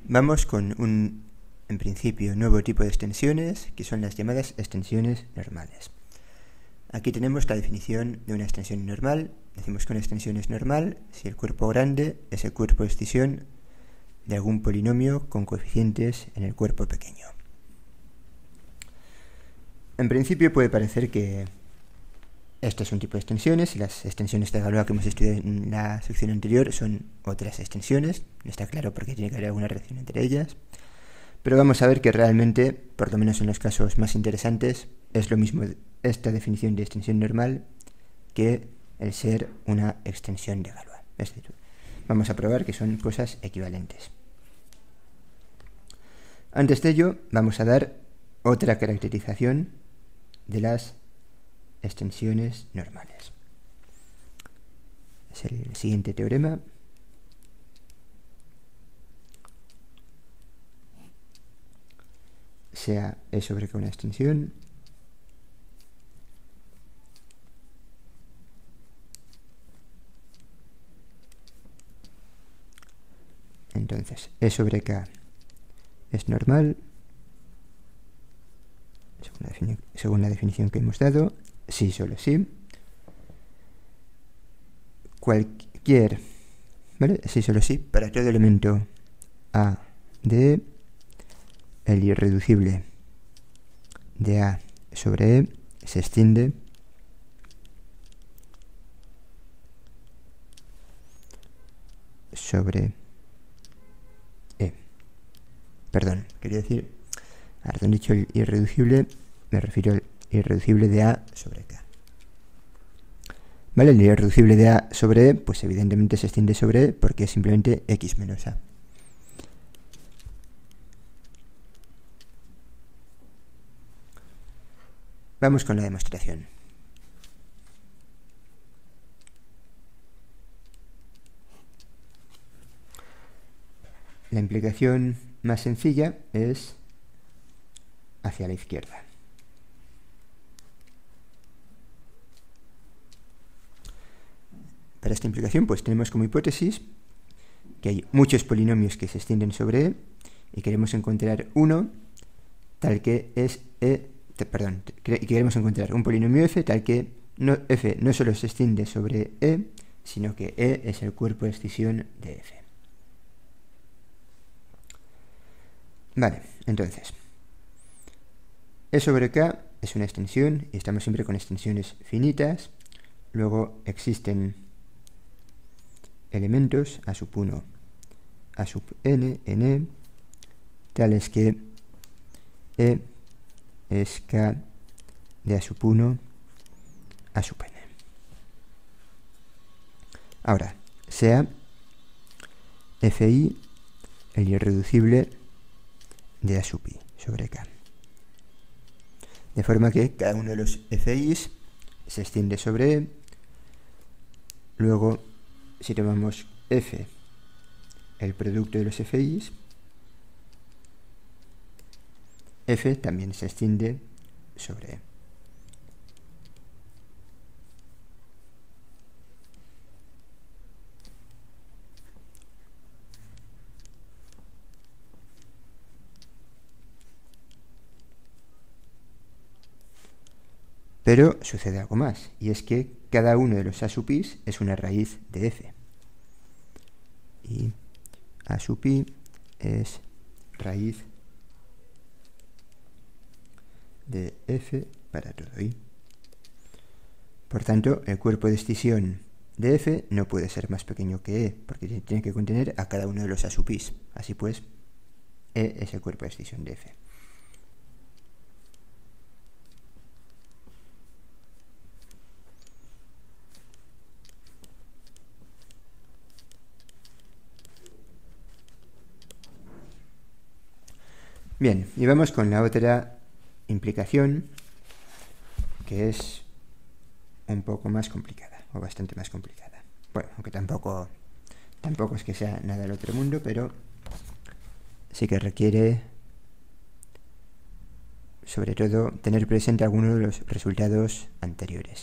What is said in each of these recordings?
Vamos con en principio, nuevo tipo de extensiones, que son las llamadas extensiones normales. Aquí tenemos la definición de una extensión normal. Decimos que una extensión es normal si el cuerpo grande es el cuerpo de extensión de algún polinomio con coeficientes en el cuerpo pequeño. En principio puede parecer que este es un tipo de extensiones y las extensiones de Galois que hemos estudiado en la sección anterior son otras extensiones. No está claro por qué tiene que haber alguna relación entre ellas. Pero vamos a ver que realmente, por lo menos en los casos más interesantes, es lo mismo esta definición de extensión normal que el ser una extensión de Galois. Es decir, vamos a probar que son cosas equivalentes. Antes de ello, vamos a dar otra caracterización de las extensiones normales. Es el siguiente teorema. Sea E sobre K una extensión, entonces E sobre K es normal, según la definición que hemos dado, sí, solo sí. Cualquier, ¿vale? Sí, solo sí, para todo elemento A de E, el irreducible de A sobre E se extiende sobre E. Perdón, quería decir, ahora te han dicho el irreducible, me refiero al irreducible de A sobre K. ¿Vale? El irreducible de A sobre E, pues evidentemente se extiende sobre E porque es simplemente X menos A. Vamos con la demostración. La implicación más sencilla es hacia la izquierda. Para esta implicación, pues tenemos como hipótesis que hay muchos polinomios que se extienden sobre E y queremos encontrar uno tal que es y queremos encontrar un polinomio f tal que f no solo se extiende sobre E, sino que E es el cuerpo de excisión de f. Vale, entonces, E sobre K es una extensión y estamos siempre con extensiones finitas. Luego existen elementos a sub 1, a sub n, en E, tales que E es K de A sub 1 a sub n. Ahora, sea Fi el irreducible de A sub i sobre K. De forma que cada uno de los Fi's se extiende sobre E. Luego, si tomamos F, el producto de los Fi's, F también se extiende sobre E. Pero sucede algo más, y es que cada uno de los A sub i's es una raíz de F. Y A sub i es raíz de F para todo i. Por tanto, el cuerpo de excisión de F no puede ser más pequeño que E, porque tiene que contener a cada uno de los A sub i's. Así pues, E es el cuerpo de excisión de F. Bien, y vamos con la otra implicación, que es un poco más complicada, o bastante más complicada. Bueno, aunque tampoco es que sea nada del otro mundo, pero sí que requiere, sobre todo, tener presente algunos de los resultados anteriores.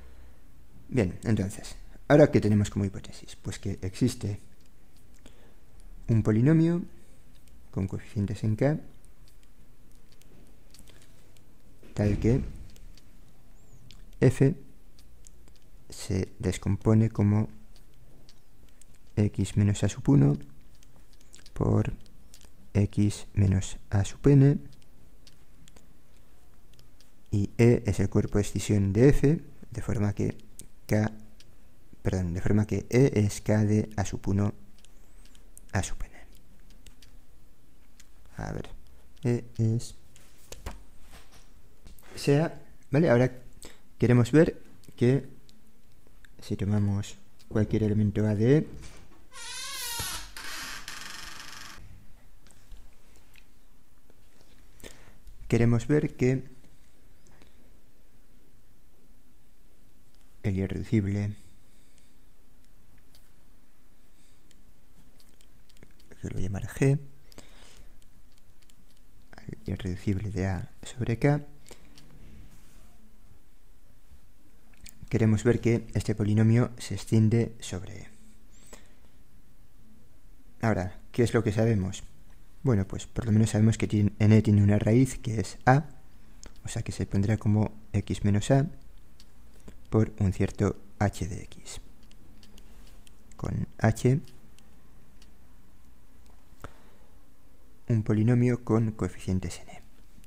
Bien, entonces, ¿ahora qué tenemos como hipótesis? Pues que existe un polinomio con coeficientes en k tal que f se descompone como x menos a sub 1 por x menos a sub n, y E es el cuerpo de escisión de f, de forma que E es k de a sub 1 a sub n. A ver, E es sea, ¿vale? Ahora queremos ver que si tomamos cualquier elemento A de E, queremos ver que el irreducible, que lo voy a llamar G, el irreducible de A sobre K, queremos ver que este polinomio se extiende sobre E. Ahora, ¿qué es lo que sabemos? Bueno, pues por lo menos sabemos que n tiene una raíz que es a, o sea que se pondrá como x menos a por un cierto h de x, con h un polinomio con coeficientes n.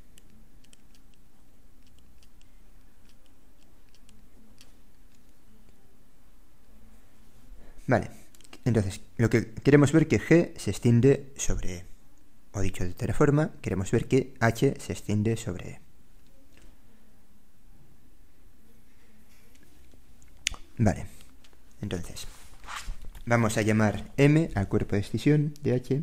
Vale, entonces lo que queremos ver que g se extiende sobre e. O dicho de otra forma, queremos ver que h se extiende sobre e. Vale, entonces vamos a llamar m al cuerpo de escisión de h,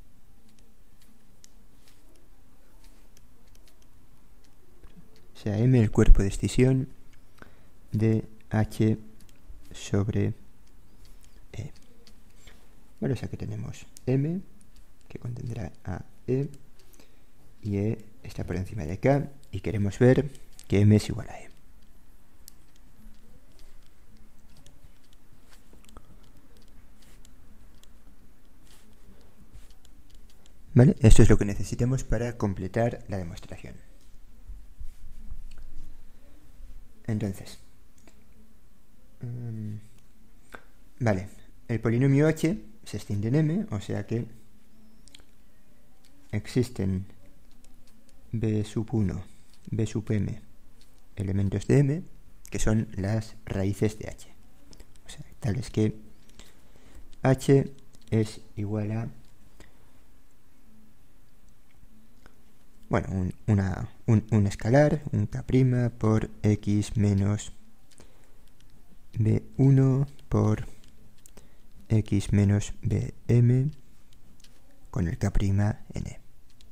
o sea, m el cuerpo de escisión de h sobre e. Vale, o sea que tenemos m, que contendrá a e, y e está por encima de k, y queremos ver que m es igual a e. Vale, esto es lo que necesitamos para completar la demostración. Entonces, vale, el polinomio h se extiende en m, o sea que existen b sub 1, b sub m elementos de m, que son las raíces de h. O sea, tales que h es igual a, bueno, un escalar, un k' por x menos b1 por x menos bm con el k' en e.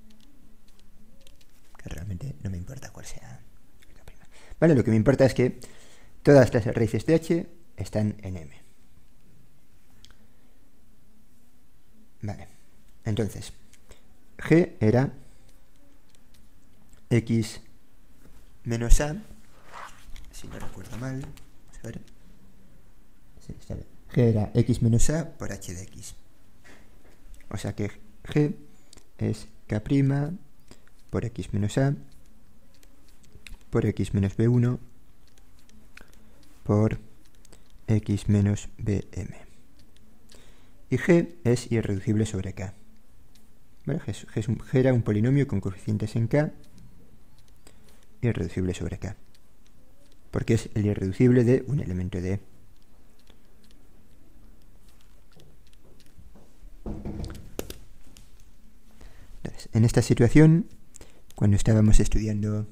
Que realmente no me importa cuál sea el k'. Vale, lo que me importa es que todas las raíces de h están en m. Vale, entonces g era x menos a, si no recuerdo mal, vamos a ver, sí, está bien. G era x menos a por h de x, o sea que g es k' por x menos a por x menos b1 por x menos bm, y g es irreducible sobre k. ¿Vale? G era un polinomio con coeficientes en k irreducible sobre k, porque es el irreducible de un elemento de E. Entonces, en esta situación, cuando estábamos estudiando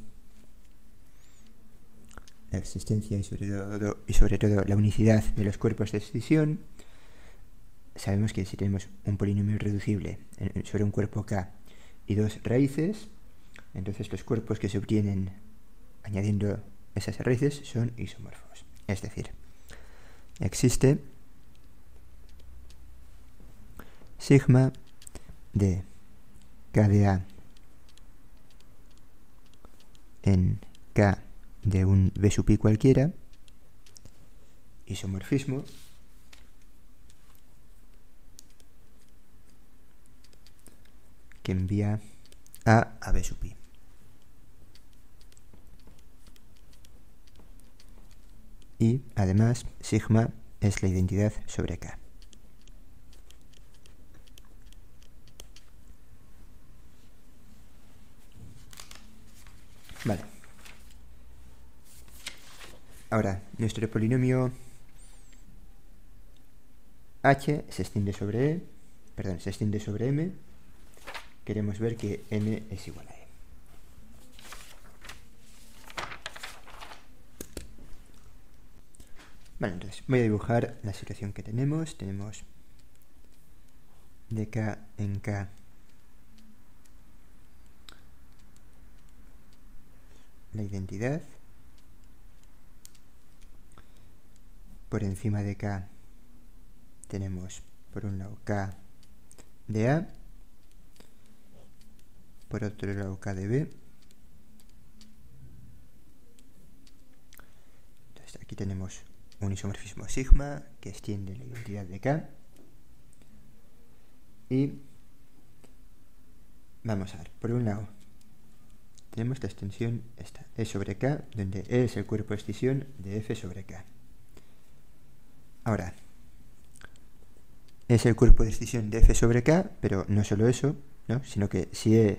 la existencia y sobre todo la unicidad de los cuerpos de escisión, sabemos que si tenemos un polinomio irreducible sobre un cuerpo k y dos raíces, entonces los cuerpos que se obtienen añadiendo esas raíces son isomorfos. Es decir, existe sigma de k de a en k de un b sub i cualquiera, isomorfismo que envía a B sub i. Y además sigma es la identidad sobre K. Vale. Ahora, nuestro polinomio h se extiende sobre se extiende sobre m. Queremos ver que n es igual a e. Vale, entonces voy a dibujar la situación que tenemos. Tenemos de K en K la identidad. Por encima de K tenemos por un lado K de A, por otro lado K de B. Entonces aquí tenemos un isomorfismo sigma que extiende la identidad de K. Y vamos a ver, por un lado tenemos la extensión esta, E sobre K, donde E es el cuerpo de escisión de F sobre K. Ahora, es el cuerpo de escisión de F sobre K, pero no solo eso, ¿no? Sino que si E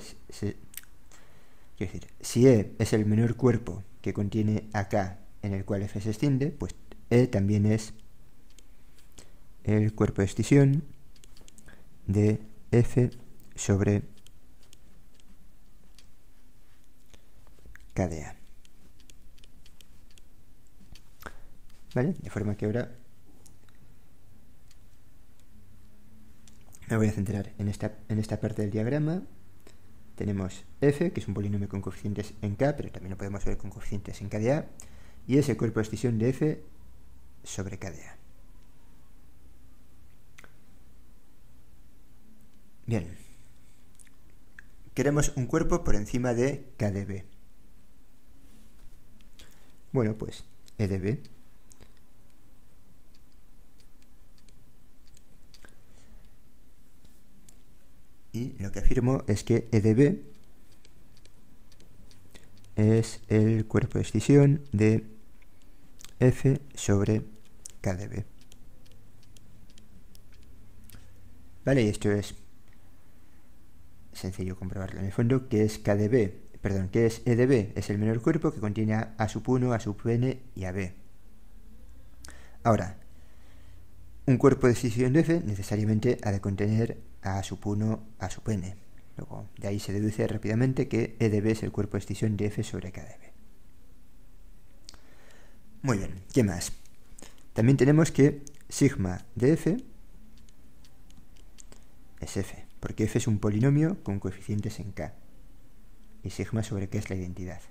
es el menor cuerpo que contiene a K en el cual F se extiende, pues E también es el cuerpo de escisión de F sobre K de A. ¿Vale? De forma que ahora me voy a centrar en esta parte del diagrama. Tenemos F, que es un polinomio con coeficientes en K, pero también lo podemos ver con coeficientes en K de A, y es el cuerpo de escisión de F sobre K de A. Bien. Queremos un cuerpo por encima de K de B. Bueno, pues E de B. Y lo que afirmo es que E de B es el cuerpo de escisión de F sobre K de B. Vale, y esto es sencillo comprobarlo. En el fondo, ¿qué es K de B? Perdón, ¿qué es E de B? Es el menor cuerpo que contiene a sub 1, a sub n y a B. Ahora, un cuerpo de escisión de F necesariamente ha de contener a sub 1, a sub n. Luego, de ahí se deduce rápidamente que E de B es el cuerpo de escisión de F sobre K de B. Muy bien, ¿qué más? También tenemos que sigma de F es F, porque F es un polinomio con coeficientes en K. Y sigma sobre K es la identidad.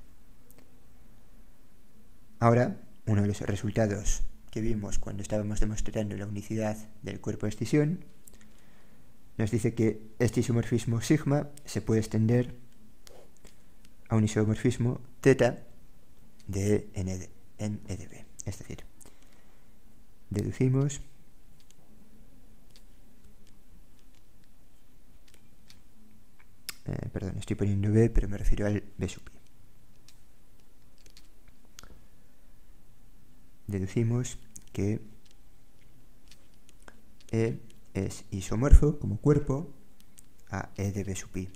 Ahora, uno de los resultados que vimos cuando estábamos demostrando la unicidad del cuerpo de escisión nos dice que este isomorfismo sigma se puede extender a un isomorfismo θ de en E de B. Es decir, deducimos perdón, estoy poniendo B, pero me refiero al B sub i. Deducimos que E es isomorfo como cuerpo a E de B sub i.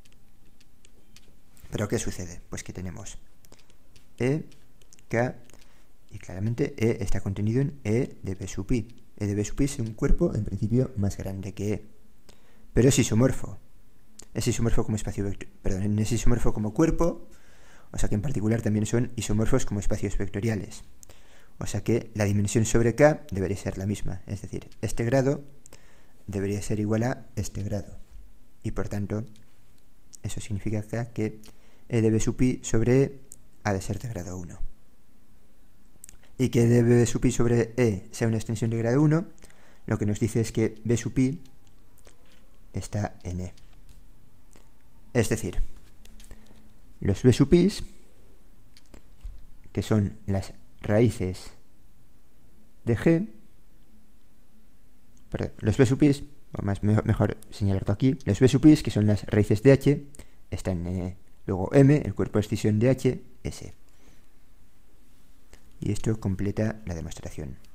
¿Pero qué sucede? Pues que tenemos E, K, y claramente E está contenido en E de B sub i. E de B sub i es un cuerpo, en principio, más grande que E. Pero es isomorfo. Es isomorfo como espacio perdón, es isomorfo como cuerpo, o sea que en particular también son isomorfos como espacios vectoriales. O sea que la dimensión sobre K debería ser la misma, es decir, este grado debería ser igual a este grado. Y por tanto, eso significa que E de B sub i sobre E ha de ser de grado 1. Y que E de B sub i sobre E sea una extensión de grado 1, lo que nos dice es que B sub i está en E. Es decir, los B sub i's, que son las raíces de G, perdón, los B sub i's o mejor señalarlo aquí, los B sub is, que son las raíces de h, están luego m, el cuerpo de escisión de h, s. Y esto completa la demostración.